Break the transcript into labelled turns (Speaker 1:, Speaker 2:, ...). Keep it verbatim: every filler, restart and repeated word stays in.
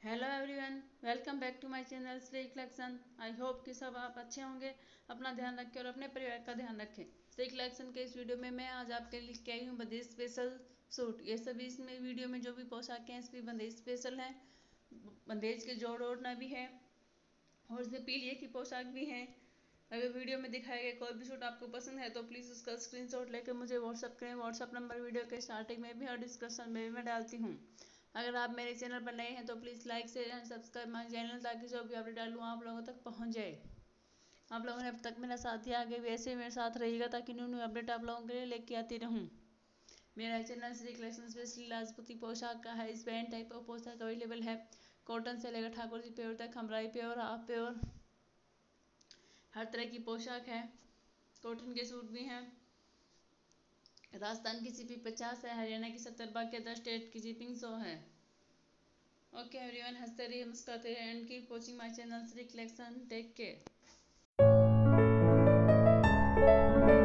Speaker 1: Hello everyone, welcome back to my channel Shri collection. I hope कि सब आप अच्छे होंगे, अपना ध्यान रखें और अपने परिवार का ध्यान रखें। श्री कलेक्शन के इस वीडियो में मैं आज आपके लिए लेके आई हूँ बंदेज स्पेशल सूट। ये सभी इसमें वीडियो में जो भी पोशाकें हैं इसमें बंदेज स्पेशल हैं। बंदेज के जोड़ ओढ़ना भी है और इसमें पीलिए की पोशाक भी है। अगर वीडियो में दिखाए गए कोई भी सूट आपको पसंद है तो प्लीज़ उसका स्क्रीनशॉट लेकर मुझे व्हाट्सअप करें। व्हाट्सअप नंबर वीडियो के स्टार्टिंग में भी और डिस्क्रिप्शन में भी मैं डालती हूँ। अगर आप मेरे चैनल पर नए हैं तो please like share and subscribe my channel, ताकि जो भी अपडेट डालूँ आप लोगों तक पहुंच जाए। आप लोगों ने अब तक मेरा साथ दिया, आगे भी ऐसे मेरे साथ रहिएगा ताकि न्यू न्यू अपडेट आप लोगों के लिए लेके आती रहूँ। मेरा चैनल श्री कलेक्शन स्पेशली राजपूती पोशाक का है। इस पैंट टाइप ऑफ पोशाक अवेलेबल है। कॉटन से लेकर ठाकुर जी प्योर तक, हमराई प्योर, हाफ प्योर, हर तरह की पोशाक है। कॉटन के सूट भी हैं। राजस्थान की सीपी पचास है, हरियाणा की सत्तर, बाकी अदर स्टेट की जीपिंग सौ है। ओके एवरीवन, हंसते रहिए, मुस्कुराते रहिए and keep watching my channel Shri collection. Take care.